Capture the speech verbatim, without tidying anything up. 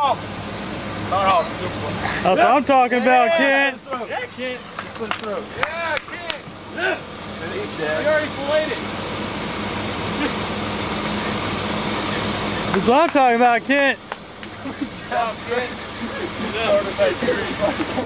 hog. Not hog, good one. That's what I'm talking about, Yeah, Kent. yeah, Kent. Just put it through. Yeah, Kent. Yeah. We already filleted it. That's what I'm talking about, Kent. Good job, Kent. You started that curious.